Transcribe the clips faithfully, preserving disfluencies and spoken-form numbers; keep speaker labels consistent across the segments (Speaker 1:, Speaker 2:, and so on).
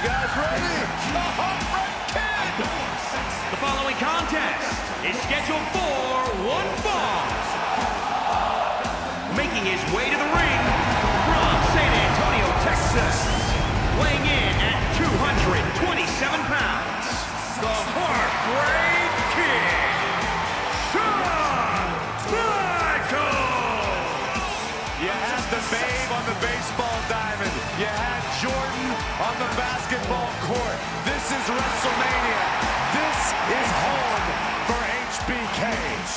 Speaker 1: You guys ready?
Speaker 2: The Heartbreak Kid! The following contest is scheduled for one fall. Making his way to the ring from San Antonio, Texas, weighing in at two hundred twenty-seven pounds, the Heartbreak Kid, Shawn Michaels!
Speaker 1: You had the babe on the baseball diamond. You had Jordan on the basketball court. This is WrestleMania. This is home for H B K.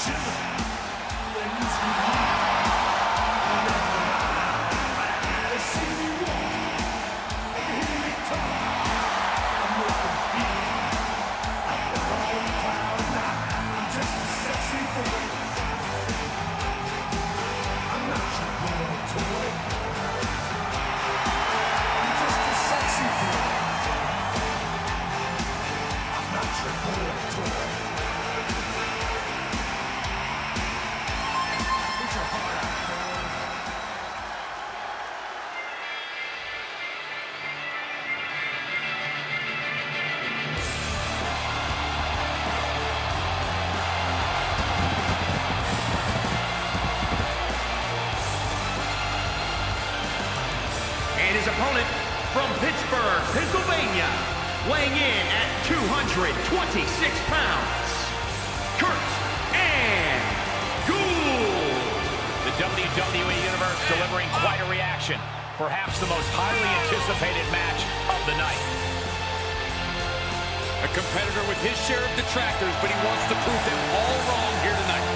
Speaker 2: His opponent from Pittsburgh, Pennsylvania, weighing in at two hundred twenty-six pounds, Kurt Angle.
Speaker 3: The W W E Universe delivering quite a reaction. Perhaps the most highly anticipated match of the night.
Speaker 4: A competitor with his share of detractors, but he wants to prove them all wrong here tonight.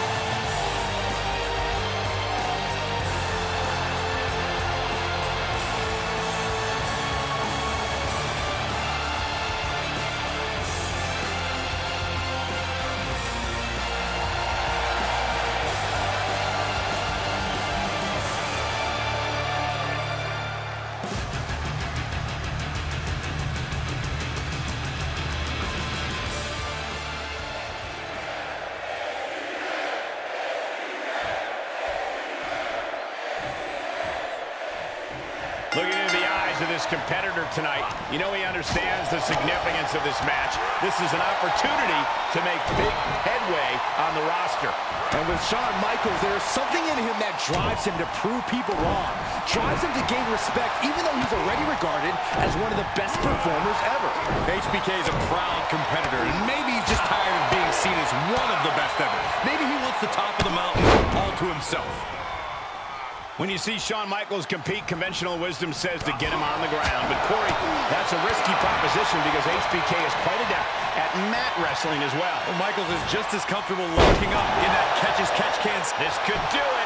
Speaker 3: Looking into the eyes of this competitor tonight, you know he understands the significance of this match. This is an opportunity to make big headway on the roster.
Speaker 5: And with Shawn Michaels, there is something in him that drives him to prove people wrong. Drives him to gain respect, even though he's already regarded as one of the best performers ever.
Speaker 4: H B K is a proud competitor, and maybe he's just tired of being seen as one of the best ever. Maybe he wants the top of the mountain all to himself.
Speaker 3: When you see Shawn Michaels compete, conventional wisdom says to get him on the ground. But, Corey, that's a risky proposition because H B K is quite adept at mat wrestling as well.
Speaker 4: Well, Michaels is just as comfortable locking up in that catch-as-catch-cans.
Speaker 3: This could do it.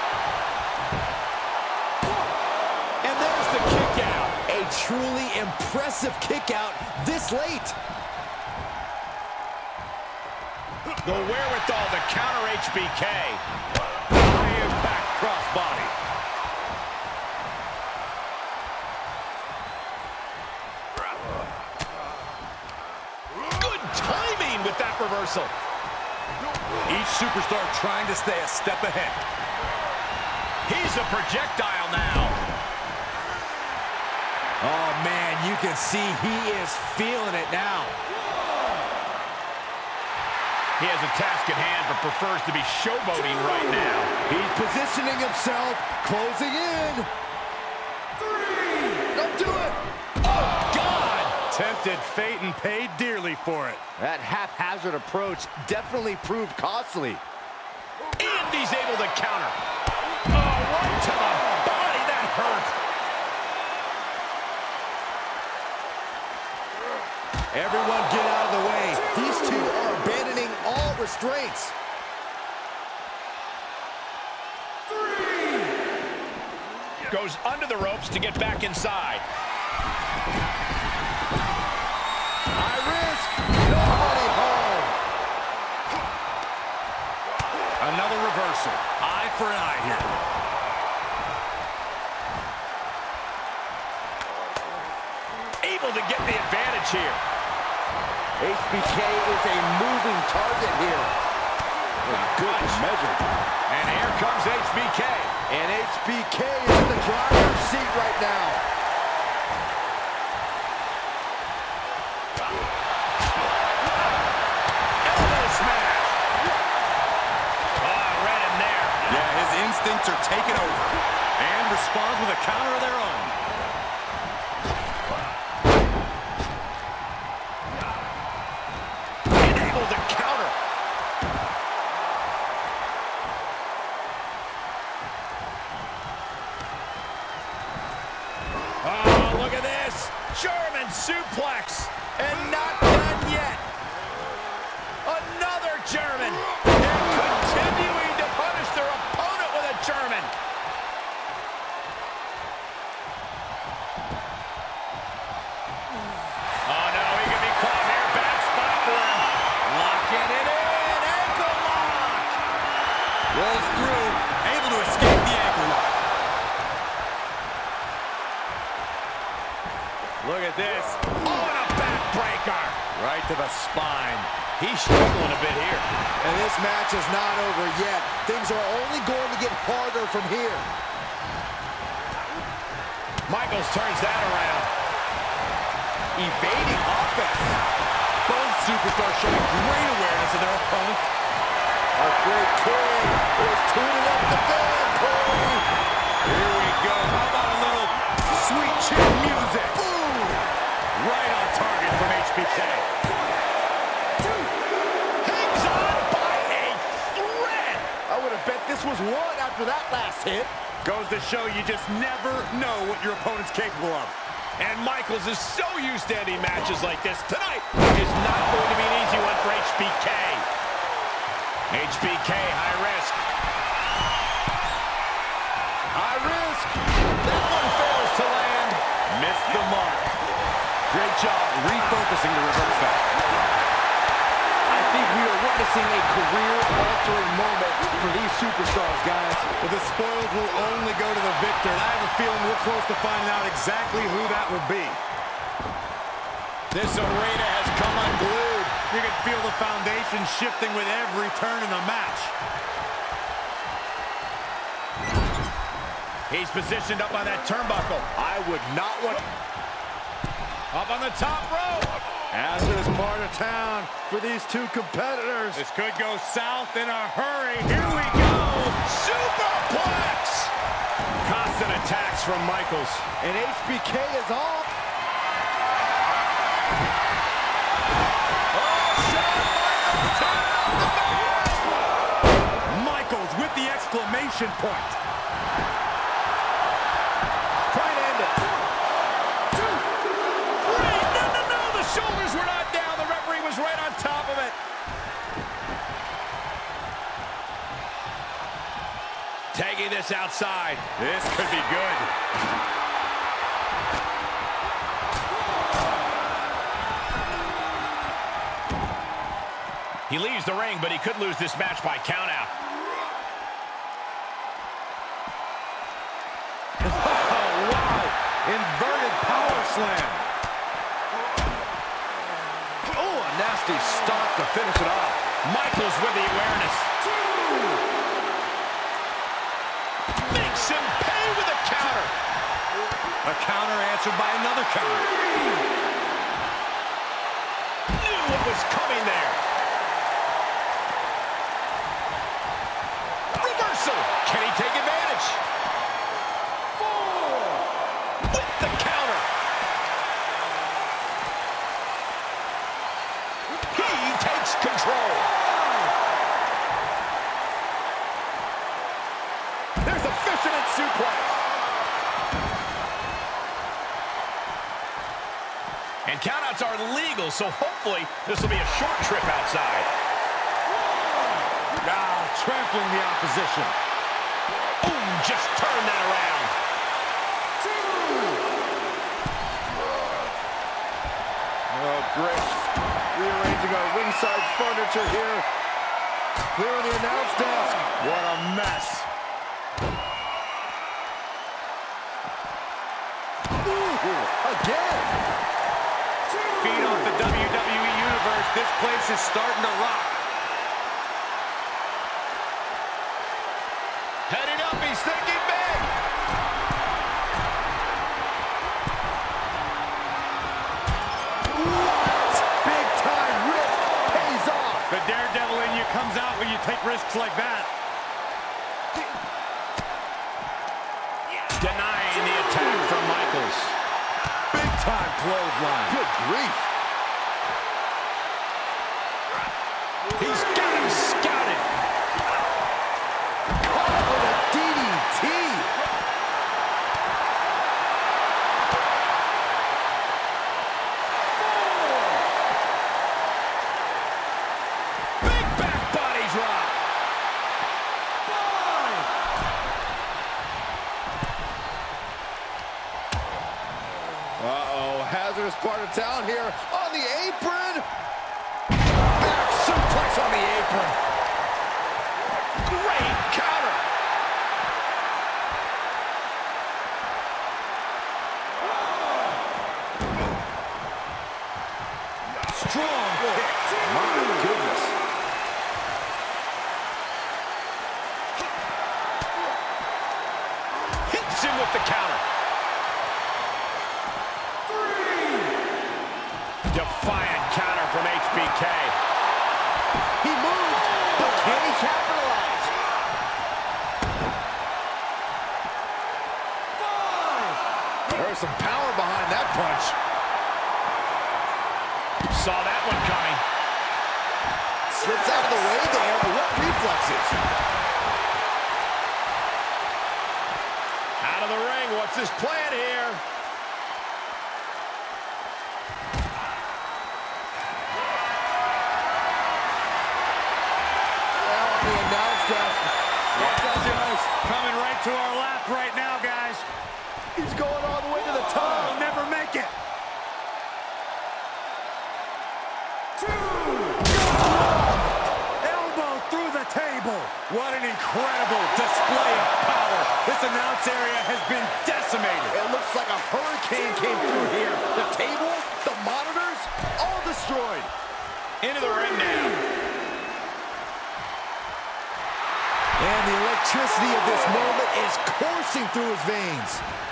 Speaker 5: And there's the kick out. A truly impressive kick out this late.
Speaker 3: The wherewithal to counter H B K. High impact crossbody. With that reversal.
Speaker 4: Each superstar trying to stay a step ahead.
Speaker 3: He's a projectile now.
Speaker 5: Oh, man, you can see he is feeling it now.
Speaker 3: He has a task at hand, but prefers to be showboating right now.
Speaker 5: He's positioning himself, closing in. Three. Don't do it.
Speaker 3: Oh, God.
Speaker 4: Tempted fate and paid dearly for it.
Speaker 5: That haphazard approach definitely proved costly.
Speaker 3: And he's able to counter. Oh, right to the body. That hurt.
Speaker 5: Everyone get out of the way. These two are abandoning all restraints.
Speaker 3: Three. Goes under the ropes to get back inside.
Speaker 5: High risk. Nobody home.
Speaker 4: Another reversal. Eye for an eye here.
Speaker 3: Able to get the advantage here.
Speaker 5: H B K is a moving target here. Good measure.
Speaker 3: And here comes H B K.
Speaker 5: And H B K is in the driver's seat right now.
Speaker 4: Bucks are taking over and responds with a counter of their own.
Speaker 3: Able to counter. Oh, look at this. German suplex. And not done yet. Another German. And continuing to punish their opponent with a German. Oh, no, he could be caught here. Bad spot for him. Locking it in. Ankle lock.
Speaker 4: Rolls through, able to escape the ankle lock.
Speaker 3: Look at this. Oh, and a backbreaker. Right to the spine. He's struggling a bit here.
Speaker 5: And this match is not over yet. Things are only going to get harder from here.
Speaker 3: Michaels turns that around.
Speaker 4: Evading offense. Both superstars showing great awareness of their opponent.
Speaker 5: A great kick is tuning up the band, Corey.
Speaker 3: Here we go. How about a little sweet chin music? Boom! Right on target from H B K. Hangs on by a thread.
Speaker 5: I would have bet this was one after that last hit.
Speaker 3: Goes to show you just never know what your opponent's capable of. And Michaels is so used to ending matches like this. Tonight is not going to be an easy one for H B K. H B K, high risk. High risk. That one fails to land. Missed the mark.
Speaker 4: Great job refocusing to reverse that.
Speaker 5: I think we are witnessing a career-altering moment for these superstars, guys.
Speaker 1: But the spoils will only go to the victor, and I have a feeling we're close to finding out exactly who that will be.
Speaker 3: This arena has come unglued.
Speaker 1: You can feel the foundation shifting with every turn in the match.
Speaker 3: He's positioned up on that turnbuckle. I would not want... Up on the top rope.
Speaker 1: As this part of town for these two competitors.
Speaker 3: This could go south in a hurry. Here we go. Superplex. Constant attacks from Michaels.
Speaker 5: And H B K is off.
Speaker 3: Oh, Shawn Michaels turning on the band.
Speaker 1: Michaels with the exclamation point.
Speaker 5: Trying to end it.
Speaker 3: Shoulders were not down. The referee was right on top of it. Taking this outside. This could be good. He leaves the ring, but he could lose this match by countout.
Speaker 1: Oh, wow. Inverted power slam.
Speaker 3: Nasty stop to finish it off. Michaels with the awareness. Makes him pay with a counter.
Speaker 4: A counter answered by another counter.
Speaker 3: Knew what was coming there. Reversal. Can he take advantage? Four. With the counter. Control. There's a fisherman suplex. And countouts are legal, so hopefully this will be a short trip outside.
Speaker 1: Ah, trampling the opposition.
Speaker 3: Boom, just turn that around.
Speaker 1: Oh, great. Rearranging our ringside furniture here. Clearing the announce desk. What a mess.
Speaker 5: Ooh, again.
Speaker 3: Feed off the W W E Universe. This place is starting to rock. Heading up, he's thinking big.
Speaker 1: The daredevil in you comes out when you take risks like that.
Speaker 5: time clothesline. Good grief.
Speaker 3: He's got him scouted.
Speaker 5: Oh, the D D T.
Speaker 3: Big back body drop.
Speaker 5: Uh-oh, hazardous part of town here on the apron. Back suplex on the apron.
Speaker 3: Great counter.
Speaker 5: Strong kick. My goodness.
Speaker 3: Hits him with the counter. Defiant counter from H B K.
Speaker 5: He moved, but can he capitalize? There's some power behind that punch.
Speaker 3: Saw that one coming.
Speaker 5: Slips out of the way there. What reflexes?
Speaker 3: Out of the ring. What's his plan here?
Speaker 5: Well, on the announce desk. Watch out, guys.
Speaker 1: Coming right to our lap right now, guys.
Speaker 5: He's going all the way to the top.
Speaker 1: He'll never make it. Elbow through the table. What an incredible display of power. This announce area has been decimated.
Speaker 5: It looks like a hurricane came through here. The table, the monitors, all destroyed.
Speaker 3: Into the ring now.
Speaker 5: And the electricity of this moment is coursing through his veins.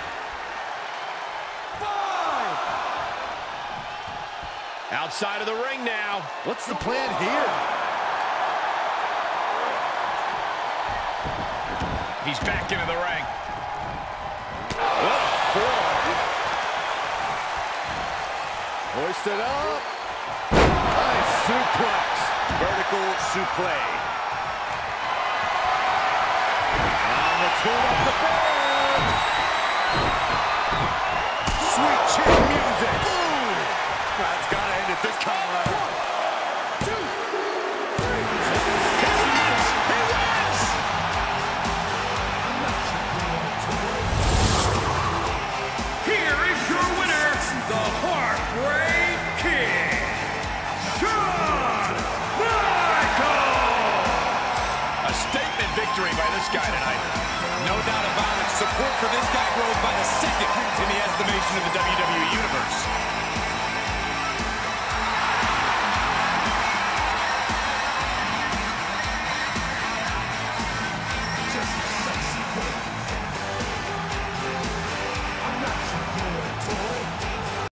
Speaker 1: Five.
Speaker 3: Outside of the ring now.
Speaker 5: What's the plan here?
Speaker 3: He's back into the ring.
Speaker 5: What a forearm. Hoisted up. Nice suplex.
Speaker 1: Vertical suplex.
Speaker 5: And the turn up the band. Sweet chin music. Boom.
Speaker 1: That's got to end at this time, right?
Speaker 2: Here is your winner, the Heartbreak Kid, Shawn Michaels!
Speaker 3: A statement victory by this guy tonight.
Speaker 4: No doubt about it. Support for this guy grows by the second in the estimation of the W W E Universe.